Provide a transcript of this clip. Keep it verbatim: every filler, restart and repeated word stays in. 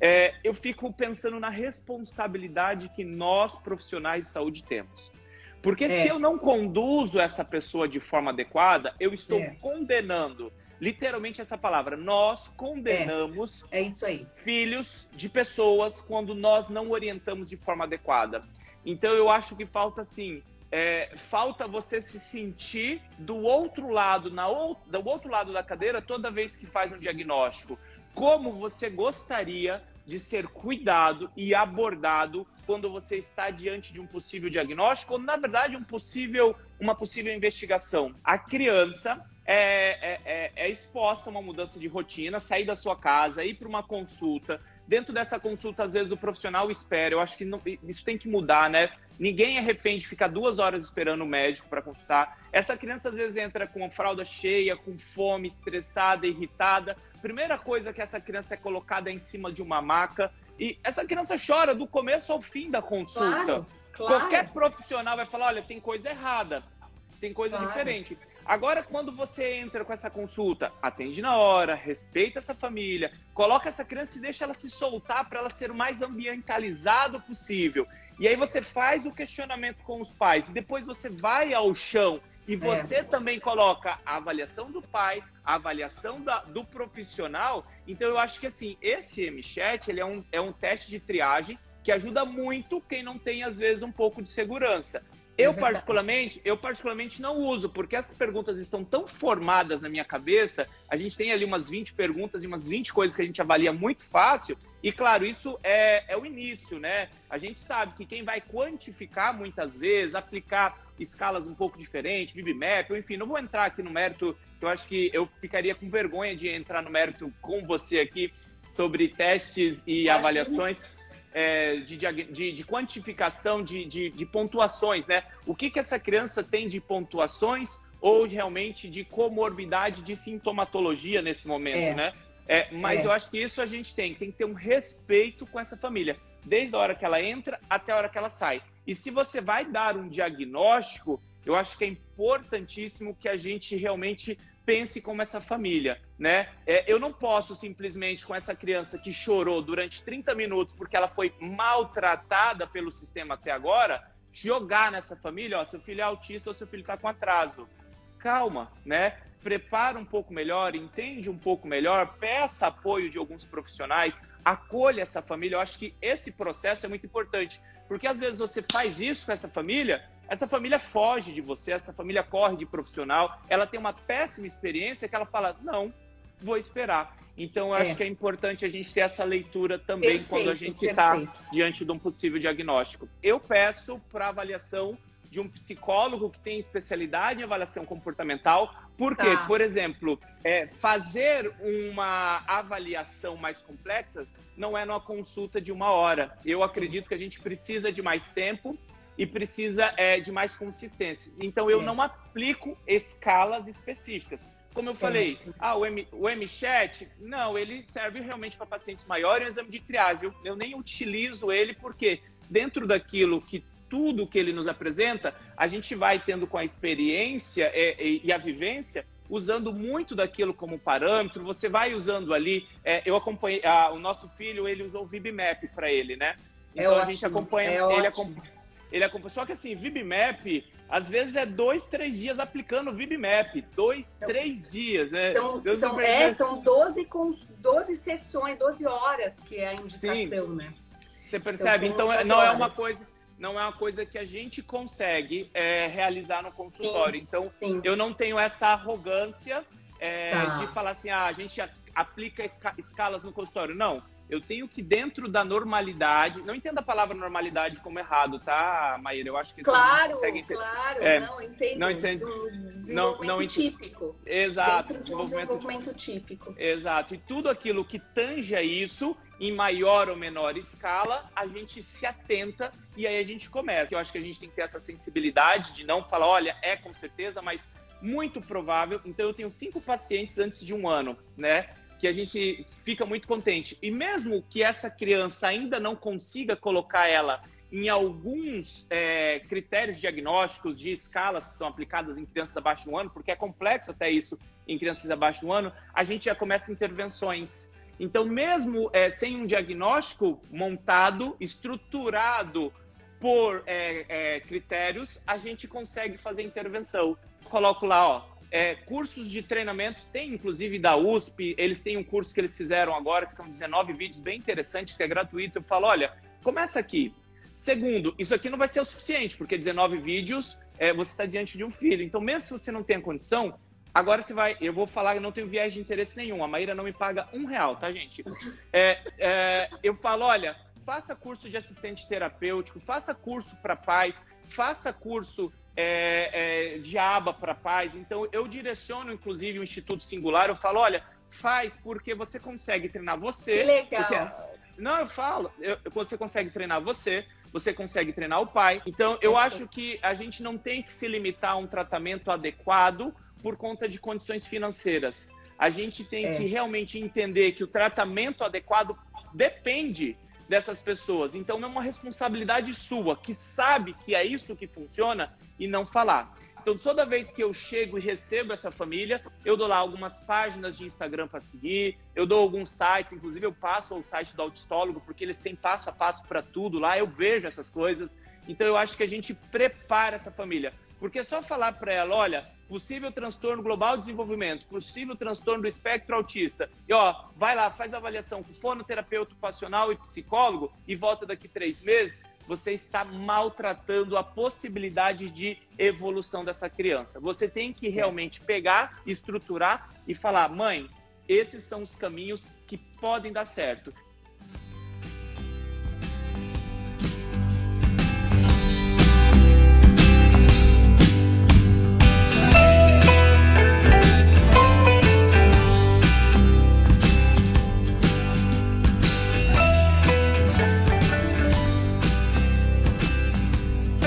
é, eu fico pensando na responsabilidade que nós, profissionais de saúde, temos. Porque é. se eu não conduzo essa pessoa de forma adequada, eu estou é. condenando, literalmente essa palavra, nós condenamos é. É isso aí. filhos de pessoas quando nós não orientamos de forma adequada. Então eu acho que falta assim, é, falta você se sentir do outro lado, na ou, do outro lado da cadeira toda vez que faz um diagnóstico. Como você gostaria de ser cuidado e abordado quando você está diante de um possível diagnóstico ou, na verdade, um possível, uma possível investigação. A criança é, é, é exposta a uma mudança de rotina, sair da sua casa, ir para uma consulta. Dentro dessa consulta, às vezes, o profissional espera. Eu acho que não, isso tem que mudar, né? Ninguém é refém de ficar duas horas esperando o médico para consultar. Essa criança, às vezes, entra com a fralda cheia, com fome, estressada, irritada. Primeira coisa que essa criança é colocada é em cima de uma maca. E essa criança chora do começo ao fim da consulta. Claro, claro. Qualquer profissional vai falar, olha, tem coisa errada, tem coisa claro. diferente. Agora, quando você entra com essa consulta, atende na hora, respeita essa família, coloca essa criança e deixa ela se soltar para ela ser o mais ambientalizado possível. E aí você faz o questionamento com os pais e depois você vai ao chão e você é. também coloca a avaliação do pai, a avaliação da, do profissional. Então eu acho que assim, esse M Chat, ele é um, é um teste de triagem que ajuda muito quem não tem, às vezes, um pouco de segurança. Eu, é particularmente, eu particularmente não uso, porque as perguntas estão tão formadas na minha cabeça, a gente tem ali umas vinte perguntas e umas vinte coisas que a gente avalia muito fácil, e claro, isso é, é o início, né? A gente sabe que quem vai quantificar muitas vezes, aplicar escalas um pouco diferentes, VibiMap, enfim, não vou entrar aqui no mérito, eu acho que eu ficaria com vergonha de entrar no mérito com você aqui sobre testes e Imagina. avaliações. É, de, de, de quantificação de, de, de pontuações, né? O que, que essa criança tem de pontuações ou realmente de comorbidade de sintomatologia nesse momento, é. né? É, mas é. eu acho que isso a gente tem, tem que ter um respeito com essa família, desde a hora que ela entra até a hora que ela sai. E se você vai dar um diagnóstico, eu acho que é importantíssimo que a gente realmente pense como essa família, né? É, eu não posso simplesmente com essa criança que chorou durante trinta minutos porque ela foi maltratada pelo sistema até agora, jogar nessa família, ó, seu filho é autista ou seu filho está com atraso. Calma, né? Prepara um pouco melhor, entende um pouco melhor, peça apoio de alguns profissionais, acolha essa família. Eu acho que esse processo é muito importante, porque às vezes você faz isso com essa família, essa família foge de você, essa família corre de profissional, ela tem uma péssima experiência que ela fala, não, vou esperar. Então, eu é. acho que é importante a gente ter essa leitura também perfeito, quando a gente está diante de um possível diagnóstico. Eu peço para avaliação de um psicólogo que tem especialidade em avaliação comportamental, porque, tá. por exemplo, é, fazer uma avaliação mais complexa não é numa consulta de uma hora. Eu acredito que a gente precisa de mais tempo e precisa é, de mais consistência. Então, eu é. não aplico escalas específicas. Como eu falei, é. ah, o, M, o M Chat, não, ele serve realmente para pacientes maiores, é um exame de triagem. Eu, eu nem utilizo ele porque dentro daquilo que tudo que ele nos apresenta, a gente vai tendo com a experiência e, e, e a vivência, usando muito daquilo como parâmetro, você vai usando ali, é, eu acompanhei, a, o nosso filho, ele usou o VibiMap para ele, né? Então é a gente acompanha, é ele acompanha. Ele acompanha, só que assim, VibiMap, às vezes é dois, três dias aplicando o VibiMap. Dois, então, três dias, né? Então, são, é, são doze, com, doze sessões, doze horas que é a indicação, Sim. né? Você percebe? Então, então não horas. é uma coisa, não é uma coisa que a gente consegue é, realizar no consultório. Sim. Então, Sim. eu não tenho essa arrogância é, tá. de falar assim, ah, a gente aplica escalas no consultório. Não. Eu tenho que, dentro da normalidade... Não entenda a palavra normalidade como errado, tá, Maíra? Eu acho que... Claro, claro. É, não, entendo. Não entendo. Um desenvolvimento não, não típico. Exato. Dentro de um desenvolvimento típico. Exato. E tudo aquilo que tange a isso, em maior ou menor escala, a gente se atenta e aí a gente começa. Eu acho que a gente tem que ter essa sensibilidade de não falar, olha, é com certeza, mas muito provável. Então, eu tenho cinco pacientes antes de um ano, né? Que a gente fica muito contente. E mesmo que essa criança ainda não consiga colocar ela em alguns é, critérios diagnósticos de escalas que são aplicadas em crianças abaixo de um ano, porque é complexo até isso em crianças abaixo de um ano, a gente já começa intervenções. Então, mesmo é, sem um diagnóstico montado, estruturado por é, é, critérios, a gente consegue fazer intervenção. Coloco lá, ó, é, cursos de treinamento, tem inclusive da U S P, eles têm um curso que eles fizeram agora, que são dezenove vídeos bem interessantes, que é gratuito. Eu falo, olha, começa aqui. Segundo, isso aqui não vai ser o suficiente, porque dezenove vídeos, é, você está diante de um filho. Então, mesmo se você não tem a condição, agora você vai... Eu vou falar, eu não tenho viés de interesse nenhum. A Maíra não me paga um real, tá, gente? É, é, eu falo, olha, faça curso de assistente terapêutico, faça curso para pais, faça curso é, é, de aba para pais. Então, eu direciono, inclusive, o Instituto Singular. Eu falo, olha, faz porque você consegue treinar você. Que legal. Porque... Não, eu falo, eu, você consegue treinar você, você consegue treinar o pai. Então, eu acho que a gente não tem que se limitar a um tratamento adequado por conta de condições financeiras. A gente tem é. que realmente entender que o tratamento adequado depende dessas pessoas. Então, é uma responsabilidade sua, que sabe que é isso que funciona, e não falar. Então, toda vez que eu chego e recebo essa família, eu dou lá algumas páginas de Instagram para seguir, eu dou alguns sites, inclusive eu passo ao site do autistólogo, porque eles têm passo a passo para tudo lá, eu vejo essas coisas. Então, eu acho que a gente prepara essa família. Porque só falar para ela, olha, possível transtorno global de desenvolvimento, possível transtorno do espectro autista, e ó, vai lá, faz a avaliação com fonoterapeuta ocupacional e psicólogo e volta daqui três meses, você está maltratando a possibilidade de evolução dessa criança. Você tem que realmente pegar, estruturar e falar, mãe, esses são os caminhos que podem dar certo.